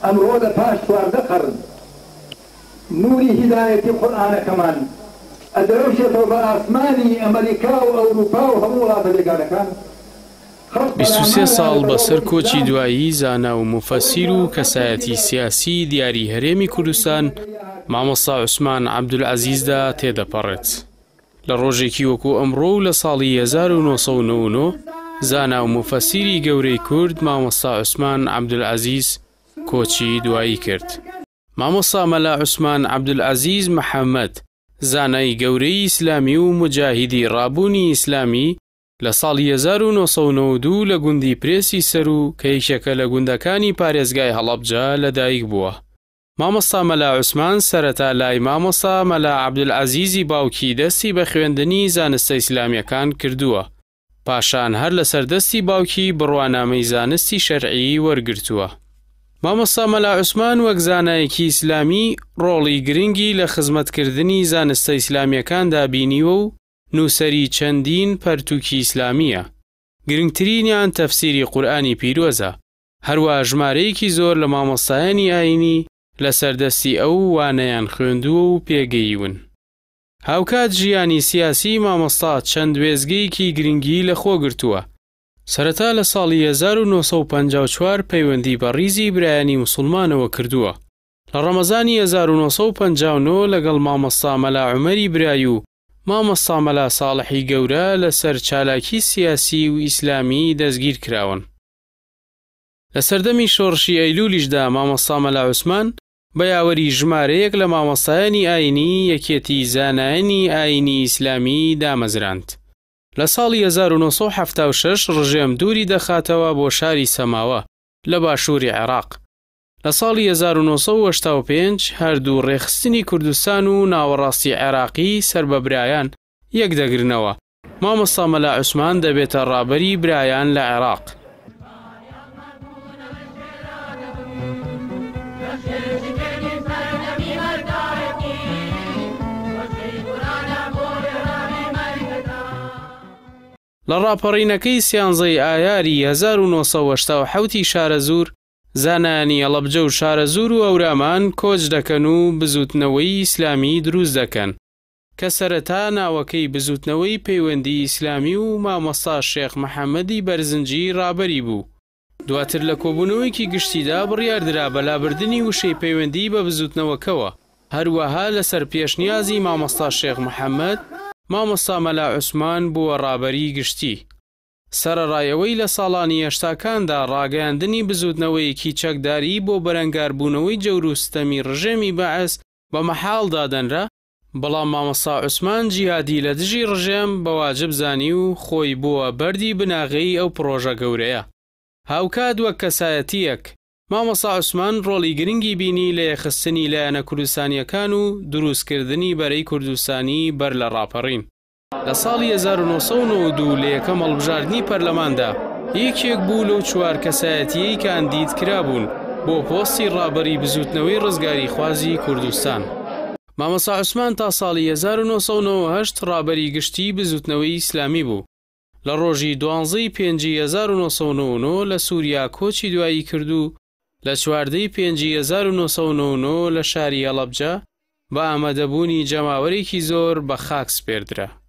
ئەمڕۆ لە پاش 12 قەرن نوری هیدایەتی قورئانەکەمان ئەدەڕۆشێتەوە بە ئاسمانی ئەمریکا و ئەوروپا و هەموو وڵاتە جێگانەکان. 23 ساڵ بەسەر کۆچی دوایی زانا و مفەسیر و کەسایەتی سیاسی دیاری هەرێمی کوردستان مامۆستا عوسمان عەبدولعەزیزدا تێدەپەڕێت. لە ڕۆژێکی وەکو ئەمڕۆ و لە ساڵی 1999 زانا و مفەسیری گەورەی کورد مامۆستا عوسمان عەبدولعەزیز کۆچی دوایی کرد. مامۆستا مەلا عوسمان عەبدولعەزیز محەممەد زانای گەورەی ئیسلامی و مجاهیدی ڕابوونی ئیسلامی لە ساڵی 1992 لە گوندی پرێسی سەر و کە یەکێکە لە گوندەکانی پارێزگای هەڵەبجە لەدایک بووە. مامۆستا مەلا عوسمان سەرەتا لای مامۆستا مەلا عەبدولعەزیزی باوکی دەستی بە خوێندنی زانستە ئیسلامیەکان کردووە. پاشان هەر لە سەردەستی باوکی بڕوانامەی زانستی شەرعی وەرگرتووە. مامۆستا مەلا عوسمان وەک زانایەکی ئیسلامی ڕۆڵی گرنگی لە خزمەتکردنی زانستە ئیسلامیەکاندا بینیوە و نووسەری چەندین پەرتووکی ئیسلامیە. گرنگترینیان تەفسیری قورئانی پیرۆزە. هەروە ژمارەیەکی زۆر لە مامۆستایانی ئاینی لە سەردەستی ئەو وانەیان خوێندووە و پێگەیون. هاوکات ژیانی سیاسی مامۆستا چەند وێزگەیەکی گرنگی لە خۆ گرتووە. سەرەتا لە ساڵی 1954 پەیوەندی بە ڕیزی برایانی موسڵمانەوە کردووە. لە ڕەمەزانی 1959 لەگەڵ مامۆستا مەلا عومەری برای و مامۆستا مەلا ساڵحی گەورە لەسەر چالاکی سیاسی و ئیسلامی دەستگیر کراون. لە سەردەمی شۆڕشی ئەیلولیشدا مامۆستا مەلا عوسمان بە یاوەری ژمارەیەک لە مامۆستایانی ئاینی یەکێتی زانایانی ئاینی ئیسلامی دامەزراند. لە ساڵی 1976 ڕژێم دووری دەخاتەوە بۆ شاری سەماوە لە باشووری عێراق. لە ساڵی 1985 هەردوو ڕێخستنی کوردستان و ناوەڕاستی عێراقی سەر بە برایان یەک دەگرنەوە. مامۆستا مەلا عوسمان دەبێتە ڕابەری برایان لە عێراق. لە ڕاپەڕینەکەی سیانزەی ئایاری 1970 شارە زوور زانانی هەڵەبجە و شارە زوور و ئەورامان کۆچ دەکەن و بزوتنەوەی ئیسلامی دروست دەکەن کە سەرەتا ناوەکەی بزوتنەوەی پەیوەندی ئیسلامی و مامۆستا شێخ محەممەدی بەرزنجی ڕابەری بوو. دواتر لە کۆبوونەوەیکی گشتیدا بڕیاردرا بەلابردنی وشەی پەیوەندی بە بزوتنەوەکەوە. هەروەها لەسەر پێشنیازی مامۆستا شێخ محەممەد مامۆستا مەلا عوسمان بووە ڕابەری گشتی. سەرەڕایەوەی لە ساڵانی هێشتاکاندا ڕاگەیاندنی بزوتنەوەیەکی چەکداری بۆ بەرەنگاربوونەوەی جەور و ستەمی ڕژێمی بەعەس بە مەحاڵ دادەنرا، بەڵام مامۆستا عوسمان جیهادی لە دژی ڕژێم بە واجب زانی و خۆی بووە بەردی بناغەی ئەو پرۆژە گەورەیە. هاوکات وەک کەسایەتیەک مامۆستا عوسمان ڕۆڵی گرنگی بینی لە یەخستنی لایەنە کوردستانیەکان و دروستکردنی بەرەی کوردستانی بەر لە ڕاپەڕین. لە ساڵی 1992 لە یەکەم هەڵبژاردننی پەرلەماندا یەکێک بوو لەو 4 کەسایەتیەی کاندید کرابوون بۆ پۆستی ڕابەری بزوتنەوەی ڕزگاری خوازی کوردستان. مامۆستا عوسمان تا ساڵی 1998 ڕابەری گشتی بزوتنەوەی ئیسلامی بوو. لە ڕۆژی 12 پێنجی 1999 لە سووریا کۆچی دوایی کردو، لە 14 پێنجی 1999 لە شاری هەڵەبجە بە ئامادەبوونی جەماوەرێکی زۆر بە خاک سپێردرا.